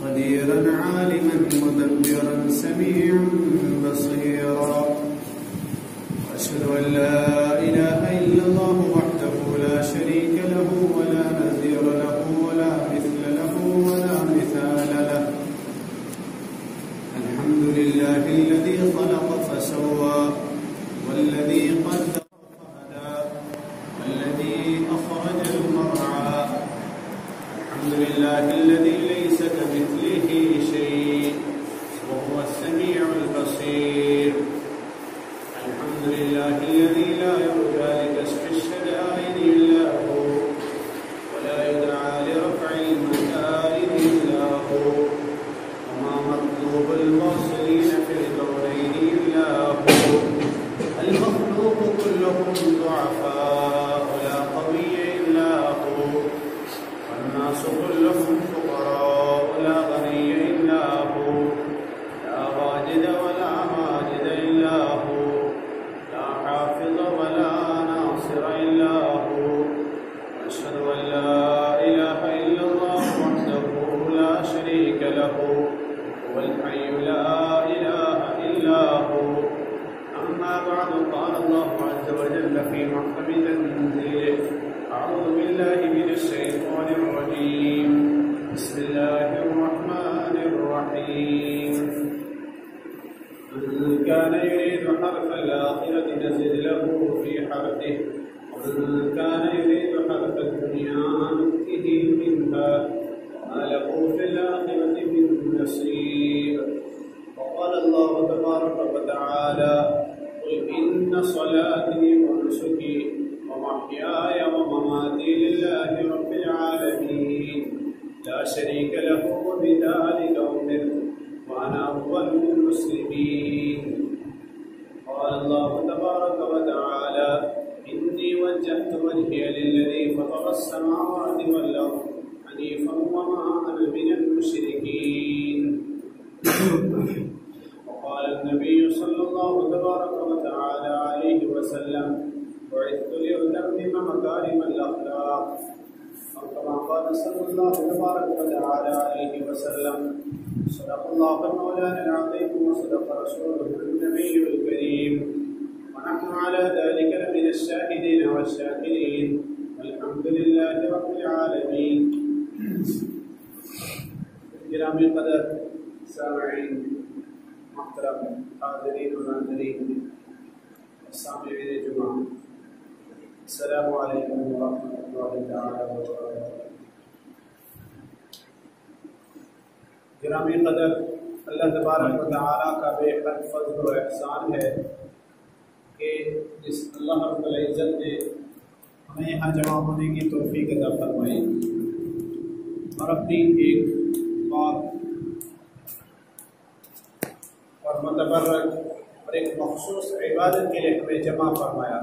قديرا عالما مدبرا سميعا بصيرا وأشهد أن لا إله إلا الله وحده لا شريك له ولا نظير له ولا مثل له ولا مثال له. الحمد لله الذي خلق فسوى والذي قدر فهدى والذي أخرج المرعى. الحمد لله الذي ليس كمثله شيء وهو السميع البصير. الحمد لله الذي لا يرجى لكشف الشدائد إلا هو ولا يدعى لرفع المكائد إلا هو وما مطلوب الواصلين في الكونين إلا هو. المخلوق كلهم ضعفاء ولا قوي إلا هو والناس كلهم فقراء ولا غني إلا هو لا واجد ولا ماجد إلا هو لا حافظ ولا ناصر إلا هو. وأشهد أن لا إله إلا الله وحده لا شريك له هو الحي لا إله إلا هو. أما بعد قال الله عز وجل في محكم تنزيله أعوذ بالله من الشيطان الرجيم بسم الله الرحمن الرحيم. من كان يريد حرث الآخرة نزد له في حرثه ومن كان يريد حرث الدنيا نؤته منها وما له في الآخرة من نصيب. وقال الله تبارك وتعالى قل إن صلاتي ونسكي ومحياي ومماتي لله رب العالمين لا شريك له وبذلك أمرت وأنا أول المسلمين. قال الله تبارك وتعالى إني وجهت وجهي للذي فطر السماوات والأرض حنيفا وما أنا من المشركين. وقال النبي صلى الله تبارك وتعالى عليه وسلم بعثت لأتمم مكارم الأخلاق. كما قال صلى الله تبارك وتعالى عليه وسلم صدق الله مولانا العظيم وصدق رسوله النبي الكريم ونحن على ذلك لمن الشاهدين والشاكرين والحمد لله رب العالمين. گرامی قدر سامعین محترم حاضرین و ناظرین سامعین جمعہ السلام علیکم ورحمۃ اللہ تعالی وبرکاتہ. گرامی قدر اللہ تبارک و تعالیٰ کا بے حد فضل و احسان ہے کہ جس اللہ رب العزت نے ہمیں یہاں جمع ہونے کی توفیق عطا فرمائی اور اپنی ایک پاک اور متبرک اور ایک مخصوص عبادت کے لیے ہمیں جمع فرمایا.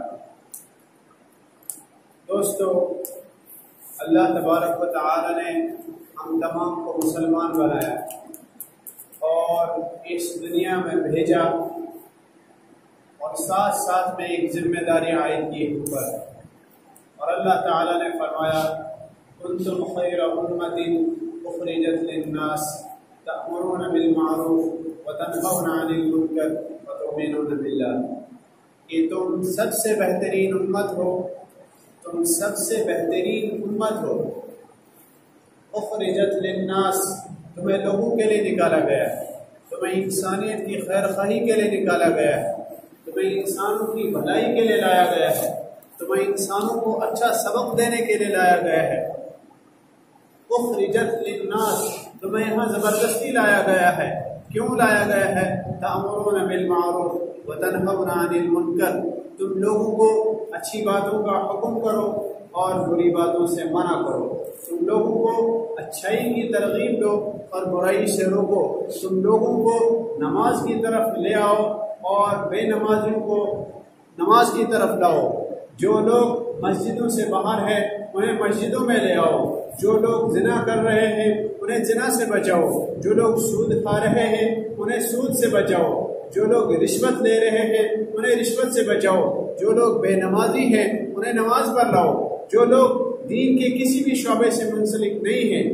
دوستو، اللہ تبارک و تعالی نے ہم تمام کو مسلمان بنایا اور اس دنیا میں بھیجا اور ساتھ ساتھ میں ایک ذمہ داری عائد کی اوپر. اور اللہ تعالی نے فرمایا کنتم خیر امۃ اخرجت للناس تأمرون بالمعروف وتنهون عن المنکر وتؤمنون باللہ، کہ تم سب سے بہترین امت ہو، تم سب سے بہترین امت ہو. اخرجت للناس، تمہیں لوگوں کے لیے نکالا گیا ہے، تمہیں انسانیت کی خیر خواہی کے لیے نکالا گیا ہے، تمہیں انسانوں کی بھلائی کے لیے لایا گیا ہے، تمہیں انسانوں کو اچھا سبق دینے کے لیے لایا گیا ہے. اخرجت للناس، تمہیں یہاں زبردستی لایا گیا ہے. کیوں لایا گیا ہے؟ تأمرون بالمعروف وتنہون عن المنکر، تم لوگوں کو اچھی باتوں کا حکم کرو اور بری باتوں سے منع کرو. تم لوگوں کو اچھائی کی ترغیب دو اور برائی سے روکو. تم لوگوں کو نماز کی طرف لے آؤ اور بے نمازیوں کو نماز کی طرف لاؤ. جو لوگ مسجدوں سے باہر ہیں انہیں مسجدوں میں لے آؤ. جو لوگ زنا کر رہے ہیں انہیں زنا سے بچاؤ. جو لوگ سود کھا رہے ہیں انہیں سود سے بچاؤ. جو لوگ رشوت لے رہے ہیں انہیں رشوت سے بچاؤ. جو لوگ بے نمازی ہیں انہیں نماز پر لاؤ. جو لوگ دین کے کسی بھی شعبے سے منسلک نہیں ہیں ان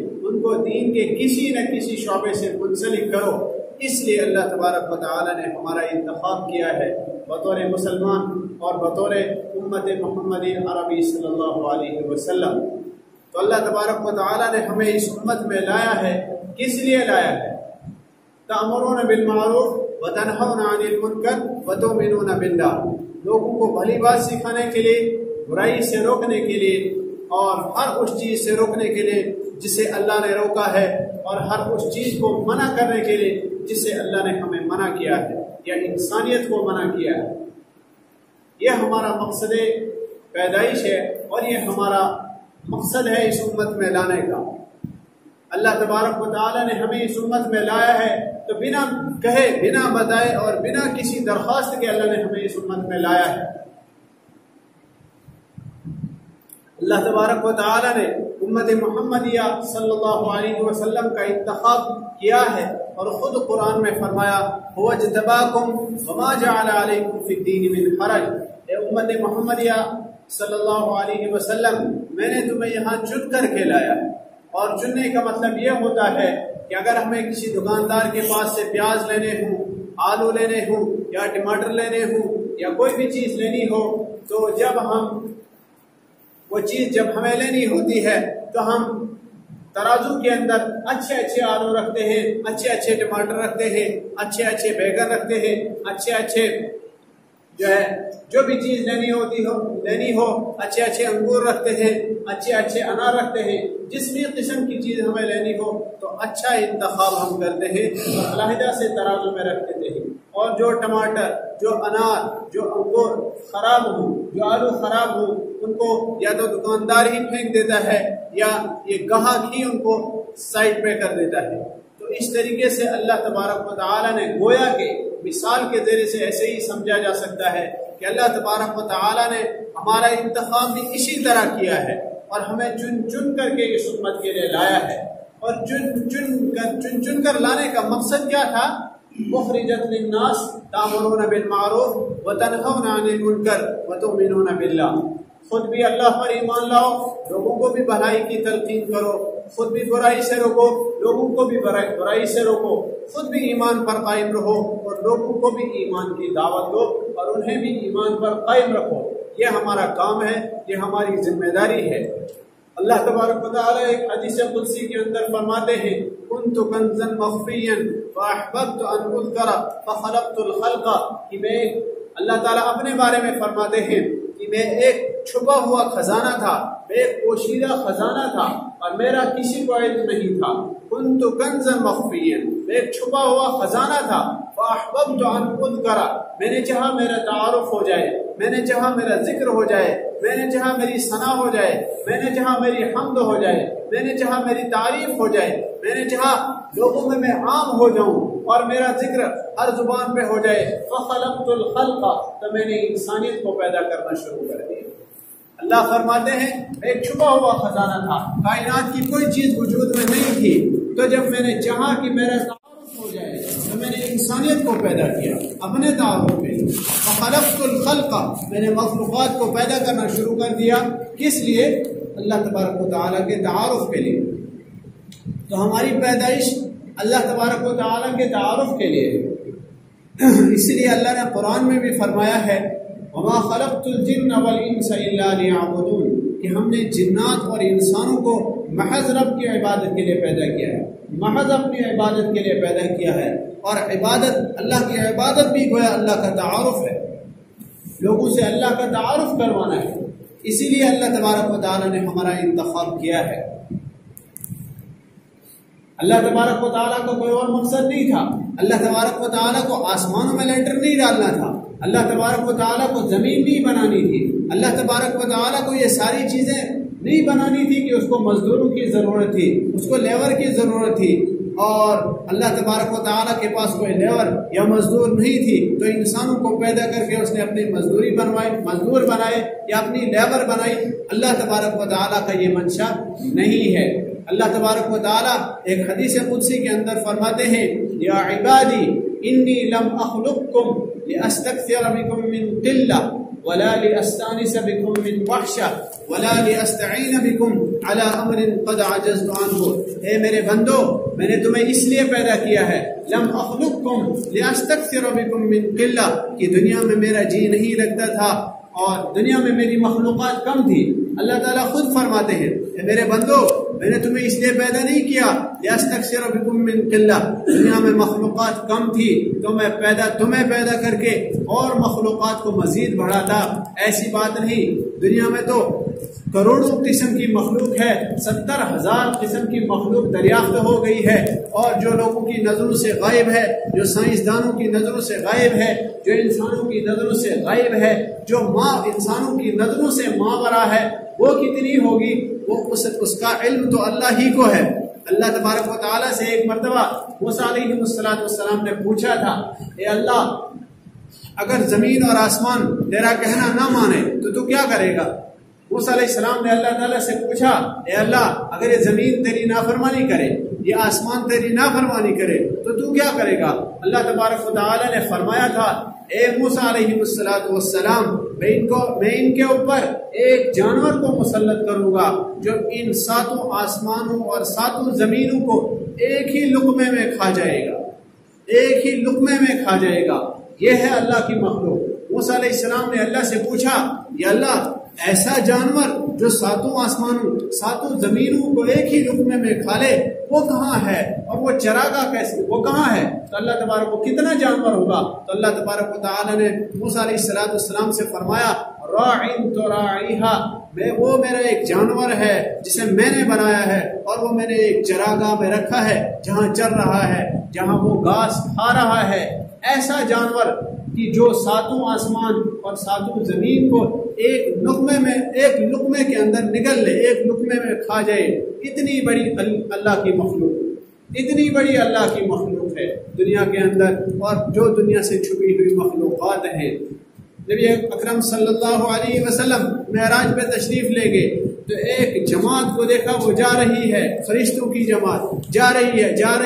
کو دین کے کسی نہ کسی شعبے سے منسلک کرو۔ اس لیے اللہ تبارک و تعالی نے ہمارا انتخاب کیا ہے بطور مسلمان اور بطور امت محمد عربی صلی اللہ علیہ وسلم۔ تو اللہ تبارک و تعالی نے ہمیں اس امت میں لایا ہے، کس لیے لایا ہے؟ تأمرون بالمعروف وتنہون عن المنکر وتؤمنون باللہ، لوگوں کو بھلی بات سکھانے کے لیے، برائی سے روکنے کے لیے، اور ہر اس چیز سے روکنے کے لیے جسے اللہ نے روکا ہے، اور ہر اس چیز کو منع کرنے کے لیے جسے اللہ نے ہمیں منع کیا ہے یا انسانیت کو منع کیا ہے۔ یہ ہمارا مقصد پیدائش ہے اور یہ ہمارا مقصد ہے اس امت میں لانے کا۔ اللہ تبارک و تعالی نے ہمیں اس امت میں لایا ہے تو بنا کہے، بنا بتائے اور بنا کسی درخواست کے اللہ نے ہمیں اس امت میں لایا ہے۔ اللہ تبارک و تعالی نے امت محمدیہ صلی اللہ علیہ وسلم کا انتخاب کیا ہے اور خود قرآن میں فرمایا هو اجتباکم وما جعل علیکم فی الدین من حرج، اے امت محمدیہ صلی اللہ علیہ وسلم، میں نے تمہیں یہاں چن کر کے لایا ہے۔ اور چننے کا مطلب یہ ہوتا ہے کہ اگر ہمیں کسی دکاندار کے پاس سے پیاز لینے ہوں، آلو لینے ہوں یا ٹماٹر لینے ہوں یا کوئی بھی چیز لینی ہو، تو جب ہم وہ چیز جب ہمیں لینی ہوتی ہے تو ہم ترازو کے اندر اچھے اچھے آلو رکھتے ہیں، اچھے اچھے ٹماٹر رکھتے ہیں، اچھے اچھے بیگن رکھتے ہیں، اچھے اچھے جو بھی چیز لینی ہو اچھے اچھے انگور رکھتے ہیں، اچھے اچھے انار رکھتے ہیں۔ جس بھی قسم کی چیز ہمیں لینی ہو تو اچھا انتخاب ہم کرتے ہیں اور علیحدہ سے ترازو میں رکھ دیتے ہیں۔ اور جو ٹماٹر، جو انار، جو انگور خراب ہوں، جو آلو خراب ہوں، ان کو یا تو دکاندار ہی پھینک دیتا ہے یا یہ گاہک ہی ان کو سائڈ پہ کر دیتا ہے۔ تو اس طریقے سے اللہ تبارک و تعالی نے گویا کہ مثال کے ذریعے سے ایسے ہی سمجھا جا سکتا ہے کہ اللہ تبارک و تعالی نے ہمارا انتخاب بھی اسی طرح کیا ہے اور ہمیں چن کر کے اس امت کے لیے لایا ہے۔ اور چن کر لانے کا مقصد کیا تھا؟ مخرجت للناس تأمرون بالمعروف وتنہون عن المنکر وتؤمنون باللہ، خود بھی اللہ پر ایمان لاؤ، لوگوں کو بھی بھلائی کی تلقین کرو، خود بھی برائی سے روکو، لوگوں کو بھی برائی سے روکو، خود بھی ایمان پر قائم رہو اور لوگوں کو بھی ایمان کی دعوت دو اور انہیں بھی ایمان پر قائم رکھو۔ یہ ہمارا کام ہے، یہ ہماری ذمہ داری ہے۔ اللہ تبارک و تعالی ایک حدیث قدسی کے اندر فرماتے ہیں كنت كنزا مخفيا فاحببت ان اذكر فخلقت الخلق، کہ میں اللہ تعالیٰ اپنے بارے میں فرماتے ہیں کہ میں ایک چھپا ہوا خزانہ تھا، میں ایک پوشیدہ خزانہ تھا اور میرا کسی کو علم نہیں تھا۔ كنت كنزا مخفيا، میں ایک چھپا ہوا خزانہ تھا۔ فاحببت ان اذكر، میں نے چاہا میرا تعارف ہو جائے، میں نے چاہا میرا ذکر ہو جائے، میں نے چاہا میری ثنا ہو جائے، میں نے چاہا میری حمد ہو جائے، میں نے چاہا میری تعریف ہو جائے، میں نے چاہا لوگوں میں عام ہو جاؤں اور میرا ذکر ہر زبان پہ ہو جائے۔ فخلقت الخلق، تو میں نے انسانیت کو پیدا کرنا شروع کر دیا۔ اللہ فرماتے ہیں ایک چھپا ہوا خزانہ تھا، کائنات کی کوئی چیز وجود میں نہیں تھی، تو جب میں نے چاہا کہ میرا تعارف ہو جائے تو میں نے انسانیت کو پیدا کیا اپنے تعارف میں۔ فخلقت الخلق، میں نے مخلوقات کو پیدا کرنا شروع کر دیا، کس لیے؟ اللہ تبارک و تعالیٰ کے تعارف کے لیے۔ تو ہماری پیدائش اللہ تبارک و تعالیٰ کے تعارف کے لیے، اس لیے اللہ نے قرآن میں بھی فرمایا ہے وما خلقت الجن والانس الا ليعبدون، کہ ہم نے جنات اور انسانوں کو محض رب کی عبادت کے لیے پیدا کیا ہے، محض اپنی عبادت کے لیے پیدا کیا ہے۔ اور عبادت، اللہ کی عبادت بھی گویا اللہ کا تعارف ہے، لوگوں سے اللہ کا تعارف کروانا ہے۔ اسی لیے اللہ تبارک و تعالیٰ نے ہمارا انتخاب کیا ہے۔ اللہ تبارک و تعالیٰ کو کوئی اور مقصد نہیں تھا، اللہ تبارک و تعالیٰ کو آسمانوں میں لینٹر نہیں ڈالنا تھا، اللہ تبارک و تعالیٰ کو زمین نہیں بنانی تھی، اللہ تبارک و تعالیٰ کو یہ ساری چیزیں نہیں بنانی تھی کہ اس کو مزدوروں کی ضرورت تھی، اس کو لیبر کی ضرورت تھی، اور اللہ تبارک و تعالیٰ کے پاس کوئی لیبر یا مزدور نہیں تھی، تو انسانوں کو پیدا کر کے اس نے اپنی مزدور بنائے یا اپنی لیبر بنائی۔ اللہ تبارک و تعالیٰ کا یہ منشا نہیں ہے۔ اللہ تبارک و تعالیٰ ایک حدیث قدسی کے اندر فرماتے ہیں یا عبادی انی لم اخلقکم لاستکثر بکم من قلہ، ولا لأستانس بكم من وحشة ولا لأستعين بكم على أمر قد عجزت عنه. اے میرے بندو، میں نے تمہیں اس لیے پیدا کیا ہے لم اخلقكم لأستكثر بكم من قلة کہ دنیا میں میرا جی نہیں لگتا تھا اور دنیا میں میری مخلوقات کم تھی. اللہ تعالیٰ خود فرماتے ہیں اے میرے بندو، میں نے تمہیں اس لیے پیدا نہیں کیا لأستكثر بكم من قلة، دنیا میں مخلوقات کم تھی تو میں تمہیں پیدا کر کے اور مخلوقات کو مزید بڑھاتا. ایسی بات نہیں، دنیا میں تو کروڑوں قسم کی مخلوق ہے، 70,000 قسم کی مخلوق دریافت ہو گئی ہے، اور جو لوگوں کی نظروں سے غائب ہے، جو سائنسدانوں کی نظروں سے غائب ہے، جو انسانوں کی نظروں سے غائب ہے، جو انسانوں کی نظروں سے ماورا ہے، وہ کتنی ہوگی؟ وہ اس کا علم تو اللہ ہی کو ہے. اللہ تبارک و تعالیٰ سے ایک مرتبہ موسیٰ علیہ السلام نے پوچھا تھا اے اللہ، اگر زمین اور آسمان تیرا کہنا نہ مانے تو کیا کرے گا؟ موسیٰ علیہ السلام نے اللہ تعالیٰ سے پوچھا اے اللہ، اگر یہ زمین تیری نافرمانی کرے، یہ آسمان تیری نافرمانی کرے تو کیا کرے گا؟ اللہ تبارک و تعالیٰ نے فرمایا تھا اے موسیٰ علیہ السلام، میں ان کے اوپر ایک جانور کو مسلط کروں گا جو ان 7 آسمانوں اور 7 زمینوں کو ایک ہی لقمے میں کھا جائے گا، ایک ہی لقمے میں کھا جائے گا. یہ ہے اللہ کی مخلوق. موسیٰ علیہ السلام نے اللہ سے پوچھا یا اللہ، ایسا جانور جو 7 آسمانوں 7 زمینوں کو ایک ہی لقمے میں کھا لے وہ کہاں ہے؟ اور وہ چراگاہ کیسے، وہ کہاں ہے؟ تو اللہ تبارک کو کتنا جانور ہوگا؟ تو اللہ تبارک و تعالی نے موسیٰ علیہ السلام سے فرمایا راعٍ تراعیھا، وہ میرا ایک جانور ہے جسے میں نے بنایا ہے، اور وہ میں نے ایک چراگاہ میں رکھا ہے جہاں چر رہا ہے، جہاں وہ گھاس کھا رہا ہے. ایسا جانور کہ جو 7 آسمان اور 7 زمین کو ایک لقمے کے اندر نگل لے، ایک لقمے میں کھا جائے. اتنی بڑی اللہ کی مخلوق، اتنی بڑی اللہ کی مخلوق ہے دنیا کے اندر، اور جو دنیا سے چھپی ہوئی مخلوقات ہیں. نبی اکرم صلی اللہ علیہ وسلم معراج پہ تشریف لے گئے تو ایک جماعت کو دیکھا، وہ جا رہی ہے، فرشتوں کی جماعت جا رہی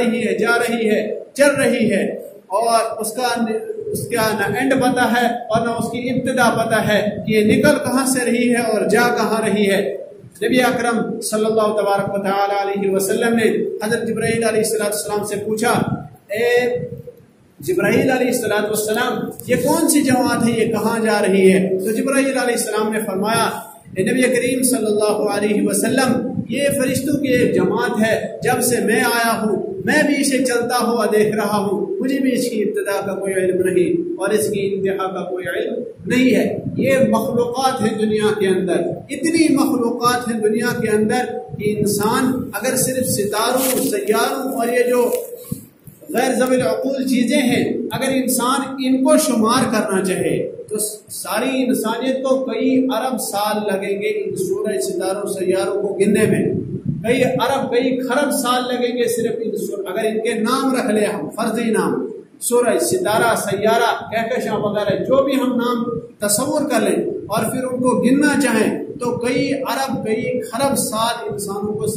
ہے، چل رہی ہے، اور اس کا نہ اینڈ پتہ ہے اور نہ اس کی ابتدا پتہ ہے کہ یہ نکل کہاں سے رہی ہے اور جا کہاں رہی ہے. نبی اکرم صلی اللہ تبارک و تعالی علیہ وسلم نے حضرت جبرائیل علیہ السلام سے پوچھا اے جبرائیل علیہ السلام، یہ کون سی جماعت ہے، یہ کہاں جا رہی ہے؟ تو جبرائیل علیہ السلام نے فرمایا اے نبی کریم صلی اللہ علیہ وسلم، یہ فرشتوں کی ایک جماعت ہے، جب سے میں آیا ہوں میں بھی اسے چلتا ہوا دیکھ رہا ہوں، مجھے بھی اس کی ابتدا کا کوئی علم نہیں اور اس کی انتہا کا کوئی علم نہیں ہے. یہ مخلوقات ہیں دنیا کے اندر، اتنی مخلوقات ہیں دنیا کے اندر کہ انسان اگر صرف ستاروں، سیاروں اور یہ جو غیر ذوی العقول چیزیں ہیں، اگر انسان ان کو شمار کرنا چاہے تو ساری انسانیت کو کئی ارب سال لگیں گے ان سورج، ستاروں، سیاروں کو گننے میں. کئی ارب، کئی خرب سال لگیں گے صرف اگر ان کے نام رکھ لیں ہم، فرضی نام، سورج، ستارہ، سیارہ، کہکشاں وغیرہ، جو بھی ہم نام تصور کر لیں اور پھر ان کو گننا چاہیں تو کئی ارب، کئی خرب سال انسانوں کو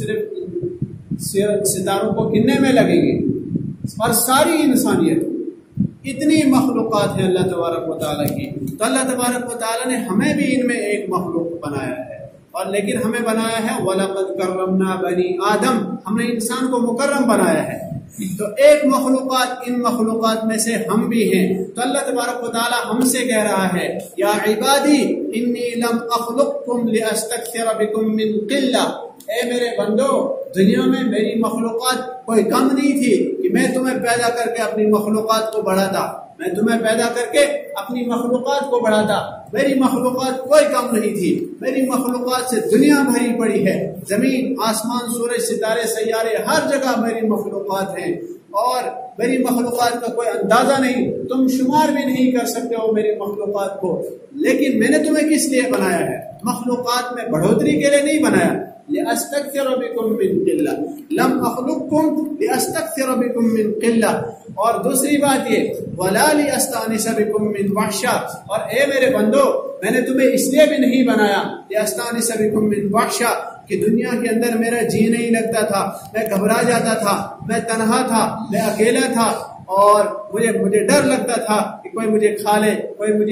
صرف ستاروں کو گننے میں لگیں گے. اور ساری انسانیت، اتنی مخلوقات ہیں اللہ تبارک و تعالیٰ کی. تو اللہ تبارک و تعالیٰ نے ہمیں بھی ان میں ایک مخلوق بنایا ہے، اور لیکن ہمیں بنایا ہے وَلَقَدْ كَرَّمْنَا بَنِي آدم، ہم نے انسان کو مکرم بنایا ہے. تو ایک مخلوقات، ان مخلوقات میں سے ہم بھی ہیں. تو اللہ تبارک و تعالیٰ ہم سے کہہ رہا ہے یا عبادی انی لم اخلقکم لاستکثر بکم من قلہ، اے میرے بندو، دنیا میں میری مخلوقات کوئی کم نہیں تھی کہ میں تمہیں پیدا کر کے اپنی مخلوقات کو بڑھاتا، میں تمہیں پیدا کر کے اپنی مخلوقات کو بڑھاتا. میری مخلوقات کوئی کم نہیں تھی، میری مخلوقات سے دنیا بھری پڑی ہے، زمین، آسمان، سورج، ستارے، سیارے، ہر جگہ میری مخلوقات ہیں، اور میری مخلوقات کا کوئی اندازہ نہیں، تم شمار بھی نہیں کر سکتے ہو میری مخلوقات کو. لیکن میں نے تمہیں کس لیے بنایا ہے؟ مخلوقات میں بڑھوتری کے لیے نہیں بنایا. لأستكثر بكم من قلة، لم أخلقكم لأستكثر بكم من قلة. اور دوسری بات یہ ولا لأستأنس بكم من وحشة، اور اے میرے بندو، میں نے تمہیں اس لیے بھی نہیں بنایا لأستأنس بكم من وحشة کہ دنیا کے اندر میرا جی نہیں لگتا تھا، میں گھبرا جاتا تھا، میں تنہا تھا، میں اکیلا تھا، اور مجھے ڈر لگتا تھا کہ کوئی مجھے کھا لے، کوئی مجھے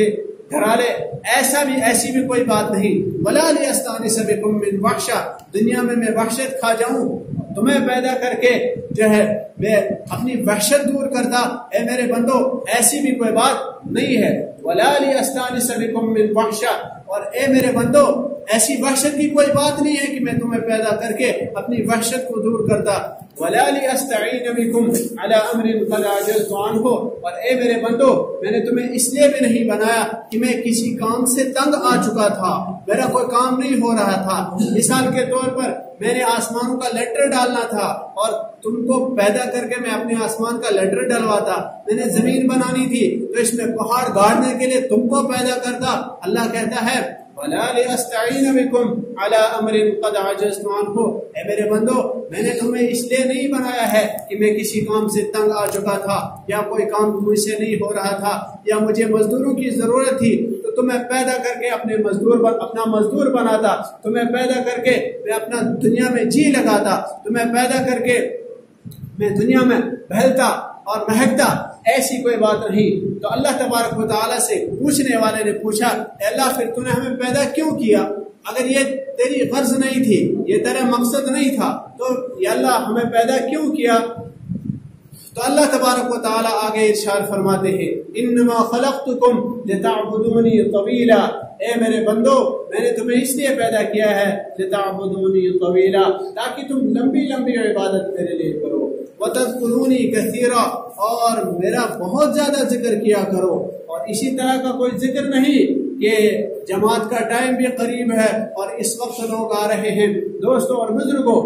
گھرالے ایسی بھی کوئی بات نہیں. ولا لیستانس بکم من وحشہ، دنیا میں وحشت کھا جاؤں تمہیں پیدا کر کے جو ہے میں اپنی وحشت دور کرتا. اے میرے بندو ایسی بھی کوئی بات نہیں ہے. ولا لیستانس بکم من وحشہ، اور اے میرے بندو ایسی وحشت کی کوئی بات نہیں ہے کہ میں تمہیں پیدا کر کے اپنی وحشت کو دور کرتا. ولا لیستعین بکم علی امر قد عجزت عنہ، اور اے میرے بندو میں نے تمہیں اس لیے بھی نہیں بنایا کہ میں کسی کام سے تنگ آ چکا تھا، میرا کوئی کام نہیں ہو رہا تھا. مثال کے طور پر میں نے آسمانوں کا لیٹر ڈالنا تھا اور تم کو پیدا کر کے میں اپنے آسمان کا لیٹر ڈلواتا. میں نے زمین بنانی تھی تو اس میں پہاڑ گاڑنے کے لیے تم کو پیدا کرتا. اللہ کہتا ہے وَلَا لِأَسْتَعِينَ بِكُمْ عَلَىٰ أَمْرٍ قَدْ عَجَزْتُ عَنْهُ، اے میرے بندو میں نے تمہیں اس لیے نہیں بنایا ہے کہ میں کسی کام سے تنگ آ چکا تھا یا کوئی کام مجھ سے نہیں ہو رہا تھا یا مجھے مزدوروں کی ضرورت تھی تو تمہیں پیدا کر کے اپنا مزدور بناتا. تمہیں پیدا کر کے میں اپنا دنیا میں جی لگاتا. تمہیں پیدا کر کے میں دنیا میں بہلتا اور مہکتا. ایسی کوئی بات نہیں. تو اللہ تبارک و تعالیٰ سے پوچھنے والے نے پوچھا اے اللہ پھر تو نے ہمیں پیدا کیوں کیا؟ اگر یہ تیری غرض نہیں تھی، یہ تیرا مقصد نہیں تھا تو یا اللہ ہمیں پیدا کیوں کیا؟ تو اللہ تبارک و تعالیٰ آگے ارشاد فرماتے ہیں انما خلقتکم لتعبدونی طویلا، اے میرے بندو میں نے تمہیں اس لیے پیدا کیا ہے لتعبدونی طویلا، تاکہ تم لمبی لمبی عبادت میرے لیے کرو. وتذکرونی کثیرا، اور میرا بہت زیادہ ذکر کیا کرو. اور اسی طرح کا کوئی ذکر نہیں کہ جماعت کا ٹائم بھی قریب ہے اور اس وقت لوگ آ رہے ہیں. دوستوں اور بزرگوں،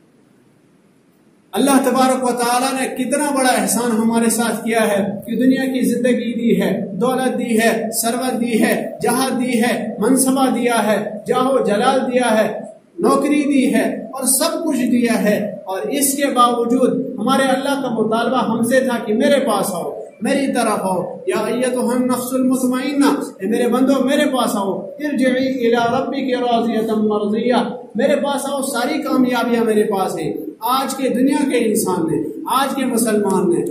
اللہ تبارک و تعالیٰ نے کتنا بڑا احسان ہمارے ساتھ کیا ہے کہ دنیا کی زندگی دی ہے، دولت دی ہے، ثروت دی ہے، جہاں دی ہے، منصبہ دیا ہے، جاہ و جلال دیا ہے، نوکری دی ہے اور سب کچھ دیا ہے. اور اس کے باوجود ہمارے اللہ کا مطالبہ ہم سے تھا کہ میرے پاس آؤ، میری طرف آؤ. یا ایتھا النفس المطمئنہ، اے میرے بندو میرے پاس آؤ. ارجعی الی ربک راضیۃ مرضیہ، میرے پاس آؤ. ساری کامیابیاں میرے پاس ہیں. آج کے دنیا کے انسان نے، آج کے مسلمان نے،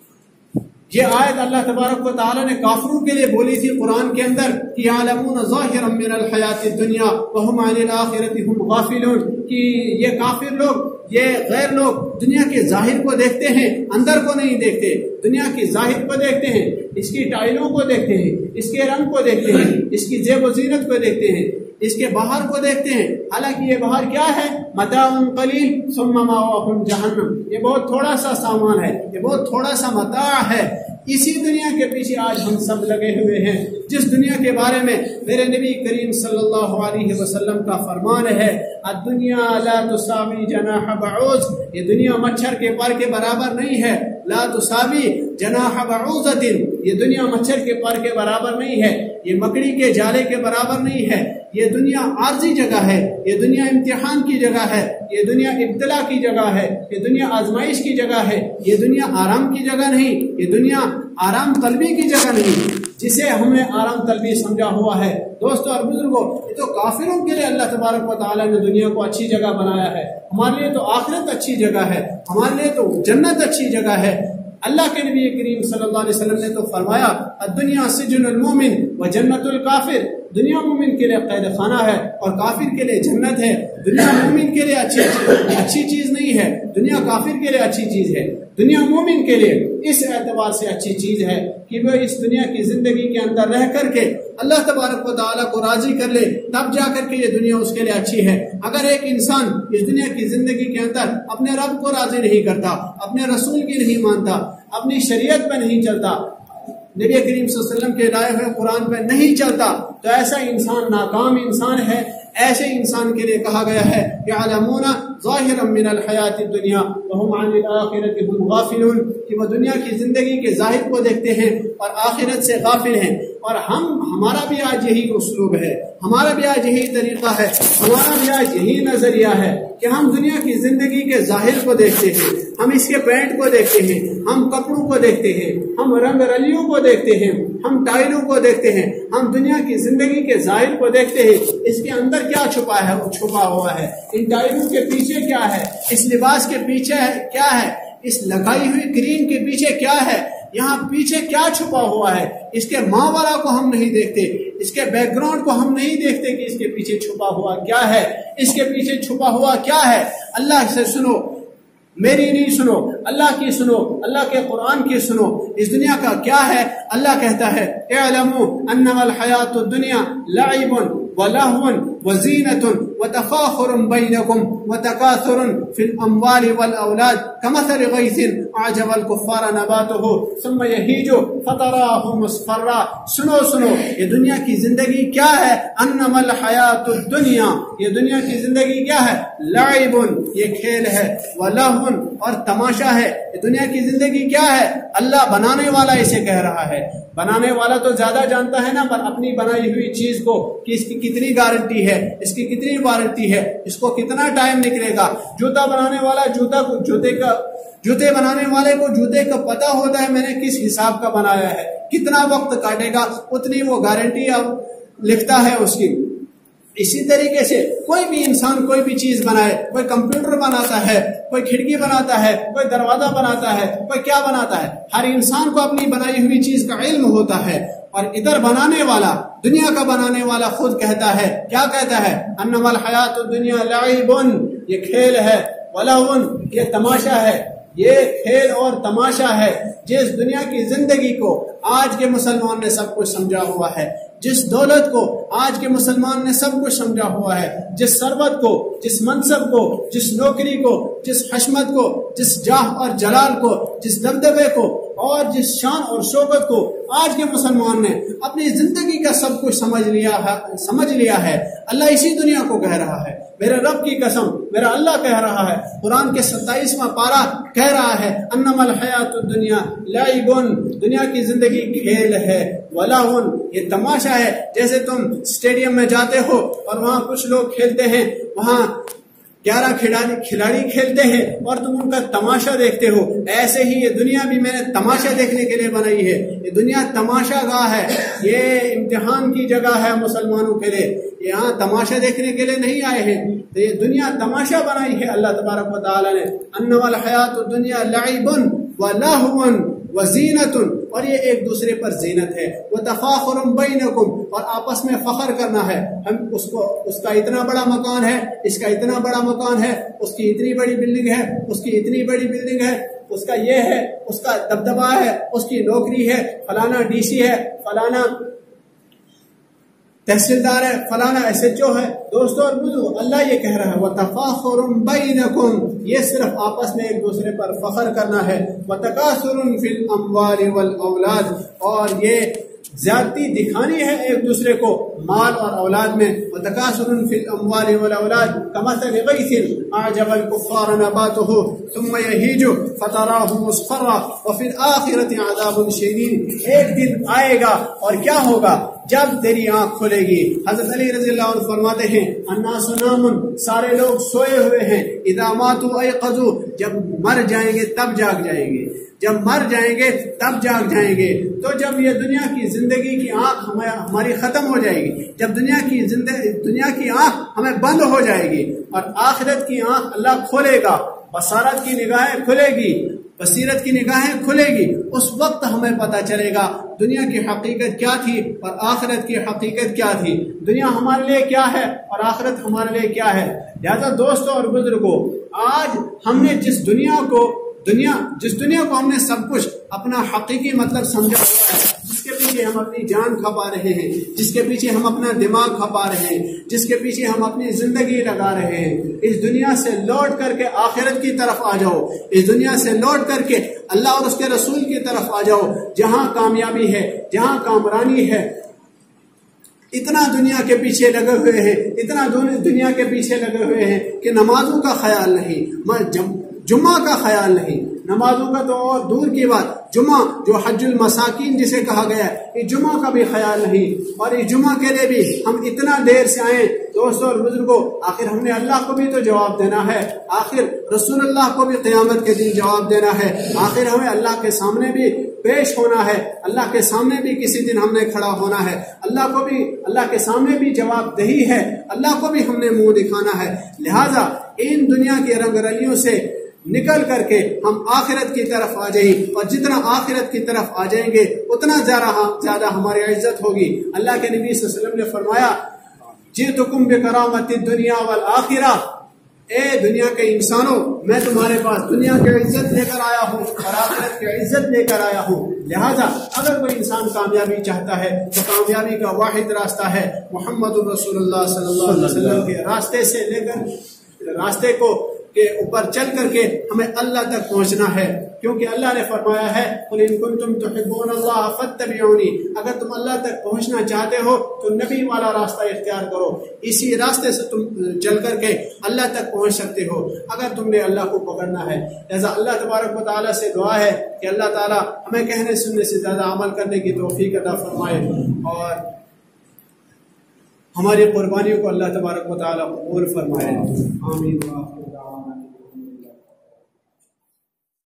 یہ آیت اللہ تبارک و تعالیٰ نے کافروں کے لیے بولی تھی قرآن کے اندر کہ یعلمون ظاہرا من الحیات الدنیا وهم عن الآخرۃ هم غافلون، کہ یہ کافر لوگ، یہ غیر لوگ دنیا کے ظاہر کو دیکھتے ہیں، اندر کو نہیں دیکھتے. دنیا کی ظاہر کو دیکھتے ہیں، اس کی ٹائلوں کو دیکھتے ہیں، اس کے رنگ کو دیکھتے ہیں، اس کی زیب و زینت کو دیکھتے ہیں، اس کے باہر کو دیکھتے ہیں. حالانکہ یہ باہر کیا ہے؟ متاع قلیل ثم مأواہم جہنم، یہ بہت تھوڑا سا سامان ہے، یہ بہت تھوڑا سا متاع ہے. اسی دنیا کے پیچھے آج ہم سب لگے ہوئے ہیں، جس دنیا کے بارے میں میرے نبی کریم صلی اللہ علیہ وسلم کا فرمان ہے الدنیا لا تساوی جناح بعوض، یہ دنیا مچھر کے پر کے برابر نہیں ہے. لا تساوی جناح بعوضۃ، یہ دنیا مچھر کے پر کے برابر نہیں ہے، یہ مکڑی کے جالے کے برابر نہیں ہے. یہ دنیا عارضی جگہ ہے، یہ دنیا امتحان کی جگہ ہے، یہ دنیا ابتلا کی جگہ ہے، یہ دنیا آزمائش کی جگہ ہے. یہ دنیا آرام کی جگہ نہیں، یہ دنیا آرام طلبی کی جگہ نہیں جسے ہم نے آرام طلبی سمجھا ہوا ہے. دوستوں اور بزرگوں، یہ تو کافروں کے لیے اللہ تبارک و تعالیٰ نے دنیا کو اچھی جگہ بنایا ہے. ہمارے لیے تو آخرت اچھی جگہ ہے، ہمارے لیے تو جنت اچھی جگہ ہے. اللہ کے نبی کریم صلی اللہ علیہ وسلم نے تو فرمایا الدنیا سجن المومن و جنت الکافر، دنیا مومن کے لیے قید خانہ ہے اور کافر کے لیے جنت ہے. دنیا مومن کے لیے اچھی چیز نہیں ہے، دنیا کافر کے لیے اچھی چیز ہے. دنیا مومن کے لیے اس اعتبار سے اچھی چیز ہے کہ وہ اس دنیا کی زندگی کے اندر رہ کر کے اللہ تبارک و تعالیٰ کو راضی کر لے، تب جا کر کے یہ دنیا اس کے لیے اچھی ہے. اگر ایک انسان اس دنیا کی زندگی کے اندر اپنے رب کو راضی نہیں کرتا، اپنے رسول کی نہیں مانتا، اپنی شریعت پہ نہیں چلتا، نبی کریم صلی اللہ علیہ وسلم کے لائے ہوئے قرآن پہ نہیں چلتا، تو ایسا انسان ناکام انسان ہے. ایسے انسان کے لیے کہا گیا ہے یعلمون ظاہرا من الحیات الدنیا وهم عن الآخرۃ هم غافلون، کہ وہ دنیا کی زندگی کے ظاہر کو دیکھتے ہیں اور آخرت سے غافل ہیں. اور ہمارا بھی آج یہی اسلوب ہے، ہمارا بھی آج یہی طریقہ ہے، ہمارا بھی آج یہی نظریہ ہے کہ ہم دنیا کی زندگی کے ظاہر کو دیکھتے ہیں، ہم اس کے پینٹ کو دیکھتے ہیں، ہم کپڑوں کو دیکھتے ہیں، ہم رنگ رلیوں کو دیکھتے ہیں، ہم ٹائلوں کو دیکھتے ہیں، ہم دنیا کی زندگی کے ظاہر کو دیکھتے ہیں. اس کے اندر کیا چھپا ہوا ہے، ان ٹائلوں کے پیچھے کیا ہے، اس لباس کے پیچھے کیا ہے، اس لگائی ہوئی کریم کے پیچھے کیا ہے، یہاں پیچھے کیا چھپا ہوا ہے، اس کے ماں والا کو ہم نہیں دیکھتے، اس کے بیک گراؤنڈ کو ہم نہیں دیکھتے کہ اس کے پیچھے چھپا ہوا کیا ہے، اس کے پیچھے چھپا ہوا کیا ہے۔ اللہ سے سنو، میری نہیں سنو، اللہ کی سنو، اللہ کے قرآن کی سنو۔ اس دنیا کا کیا ہے؟ اللہ کہتا ہے اعلموا انما الحیات الدنیا لعب ولهو وزینۃ وتفاخر بینکم وتکاثر فی الاموال والاولاد کمثل غیث اعجب الکفار نباتہ ثم یہیج فتراہ مصفرا۔ سنو سنو، یہ دنیا کی زندگی کیا ہے؟ انما الحیات الدنیا، یہ دنیا کی زندگی کیا ہے؟ لعب، یہ کھیل ہے، ولہو اور تماشا ہے۔ یہ دنیا کی زندگی کیا ہے؟ اللہ بنانے والا اسے کہہ رہا ہے۔ بنانے والا تو زیادہ جانتا ہے نا، پر اپنی بنائی ہوئی چیز کو کہ اس کی کتنی گارنٹی ہے، اس کی کتنی وارنٹی ہے، اس کو کتنا ٹائم نکلے گا۔ جوتا بنانے والا جوتے بنانے والے کو جوتے کا پتہ ہوتا ہے میں نے کس حساب کا بنایا ہے، کتنا وقت کاٹے گا، اتنی وہ گارنٹی اب لکھتا ہے اس کی۔ اسی طریقے سے کوئی بھی انسان کوئی بھی چیز بنائے، کوئی کمپیوٹر بناتا ہے، کوئی کھڑکی بناتا ہے، کوئی دروازہ بناتا ہے، کوئی کیا بناتا ہے، ہر انسان کو اپنی بنائی ہوئی چیز کا علم ہوتا ہے۔ اور ادھر بنانے والا، دنیا کا بنانے والا خود کہتا ہے، کیا کہتا ہے؟ انما الحیات الدنیا لعب، یہ کھیل ہے، ولہو، یہ تماشا ہے، یہ کھیل اور تماشا ہے۔ جس دنیا کی زندگی کو آج کے مسلمان نے سب کچھ سمجھا ہوا ہے، جس دولت کو آج کے مسلمان نے سب کچھ سمجھا ہوا ہے، جس ثروت کو، جس منصب کو، جس نوکری کو، جس حشمت کو، جس جاہ اور جلال کو، جس دبدبے کو اور جس شان اور شوکت کو آج کے مسلمان نے اپنی زندگی کا سب کچھ سمجھ لیا ہے۔ اللہ اسی دنیا کو کہہ رہا ہے، میرے رب کی قسم، میرا اللہ کہہ رہا ہے، قرآن کے 27واں پارہ کہہ رہا ہے انما الحیات الدنیا لعب، دنیا کی زندگی کھیل ہے، ولہو، یہ تماشا ہے۔ جیسے تم اسٹیڈیم میں جاتے ہو اور وہاں کچھ لوگ کھیلتے ہیں، وہاں 11 کھلاڑی کھیلتے ہیں اور تم ان کا تماشا دیکھتے ہو، ایسے ہی یہ دنیا بھی میں نے تماشا دیکھنے کے لیے بنائی ہے۔ یہ دنیا تماشا گاہ ہے، یہ امتحان کی جگہ ہے مسلمانوں کے لیے، یہاں تماشا دیکھنے کے لیے نہیں آئے ہیں، تو یہ دنیا تماشا بنائی ہے اللہ تبارک و تعالی نے۔ انما الحیات الدنیا لعب ولہو وزینۃ، اور یہ ایک دوسرے پر زینت ہے، وتفاخر بینکم، اور آپس میں فخر کرنا ہے، ہم اس کا اتنا بڑا مکان ہے، اس کا اتنا بڑا مکان ہے، اس کی اتنی بڑی بلڈنگ ہے، اس کی اتنی بڑی بلڈنگ ہے، اس کا یہ ہے، اس کا دبدبہ ہے، اس کی نوکری ہے، فلانا ڈی سی ہے، فلانا تحصیلدار ہے، فلانا SHO ہے۔ دوستو اور بزرگو، اللہ یہ کہہ رہا ہے وَتَفَاخُرٌ بَيْنَكُمْ، یہ صرف آپس میں ایک دوسرے پر فخر کرنا ہے، وَتَكَاثُرٌ فِي الْأَمْوَالِ وَالْأَوْلَادِ، اور یہ زیادتی دکھانی ہے ایک دوسرے کو مال اور اولاد میں۔ وَتَكَاثُرٌ فِي الْأَمْوَالِ وَالْأَوْلَادِ كَمَثَلِ غَيْثٍ أَعْجَبَ الْكُفَّارَ نَبَاتُهُ ثُمَّ يَهِيجُ فَتَرَاهُ مُصْفَرًّا وَفِي الْآخِرَةِ عَذَابٌ شَدِيدٌ۔ ایک دن آئے گا اور کیا ہوگا؟ جب تیری آنکھ کھلے گی۔ حضرت علی رضی اللہ عنہ فرماتے ہیں الناس نام، سارے لوگ سوئے ہوئے ہیں، اذا ماتوا ایقظوا، جب مر جائیں گے تب جاگ جائیں گے، جب مر جائیں گے تب جاگ جائیں گے۔ تو جب یہ دنیا کی زندگی کی آنکھ ہماری ختم ہو جائے گی، جب دنیا کی آنکھ ہمیں بند ہو جائے گی اور آخرت کی آنکھ اللہ کھولے گا، بصارت کی نگاہیں کھلے گی، بصیرت کی نگاہیں کھلے گی، اس وقت ہمیں پتہ چلے گا دنیا کی حقیقت کیا تھی اور آخرت کی حقیقت کیا تھی، دنیا ہمارے لیے کیا ہے اور آخرت ہمارے لیے کیا ہے۔ لہذا دوستوں اور بزرگوں، آج ہم نے جس دنیا کو ہم نے سب کچھ اپنا حقیقی مطلب سمجھا ہوا ہے، جس کے پیچھے ہم اپنی جان کھپا رہے ہیں، جس کے پیچھے ہم اپنا دماغ کھپا رہے ہیں، جس کے پیچھے ہم اپنی زندگی لگا رہے ہیں، اس دنیا سے لوٹ کر کے آخرت کی طرف آ جاؤ، اس دنیا سے لوٹ کر کے اللہ اور اس کے رسول کی طرف آ جاؤ، جہاں کامیابی ہے، جہاں کامرانی ہے۔ اتنا دنیا کے پیچھے لگے ہوئے ہیں، اتنا دنیا کے پیچھے لگے ہوئے ہیں کہ نمازوں کا خیال نہیں، جمعہ کا خیال نہیں، نمازوں کا تو اور دور کی بات، جمعہ جو حج المساکین جسے کہا گیا ہے، یہ جمعہ کا بھی خیال نہیں، اور اس جمعہ کے لیے بھی ہم اتنا دیر سے آئیں۔ دوستوں اور بزرگوں، آخر ہم نے اللہ کو بھی تو جواب دینا ہے، آخر رسول اللہ کو بھی قیامت کے دن جواب دینا ہے، آخر ہمیں اللہ کے سامنے بھی پیش ہونا ہے، اللہ کے سامنے بھی کسی دن ہم نے کھڑا ہونا ہے، اللہ کے سامنے بھی جواب دہی ہے، اللہ کو بھی ہم نے منہ دکھانا ہے۔ لہذا ان دنیا کی رنگ رلیوں سے نکل کر کے ہم آخرت کی طرف آ جائیں، اور جتنا آخرت کی طرف آ جائیں گے اتنا زیادہ ہماری عزت ہوگی۔ اللہ کے نبی صلی اللہ علیہ وسلم نے فرمایا جئتکم بکرامت الدنیا والآخرہ، اے دنیا کے انسانوں میں تمہارے پاس دنیا کی عزت لے کر آیا ہوں اور آخرت کی عزت لے کر آیا ہوں۔ لہذا اگر کوئی انسان کامیابی چاہتا ہے تو کامیابی کا واحد راستہ ہے محمد رسول اللہ صلی اللہ علیہ وسلم کے راستے سے لے کر راستے کو کے اوپر چل کر کے ہمیں اللہ تک پہنچنا ہے، کیونکہ اللہ نے فرمایا ہے قل ان کنتم تحبون اللہ فاتبعونی، اگر تم اللہ تک پہنچنا چاہتے ہو تو نبی والا راستہ اختیار کرو، اسی راستے سے تم چل کر کے اللہ تک پہنچ سکتے ہو اگر تم نے اللہ کو پکڑنا ہے۔ لہذا اللہ تبارک و تعالیٰ سے دعا ہے کہ اللہ تعالیٰ ہمیں کہنے سننے سے زیادہ عمل کرنے کی توفیق عطا فرمائے، اور ہماری قربانیوں کو اللہ تبارک و تعالیٰ قبول فرمائے۔ آمین۔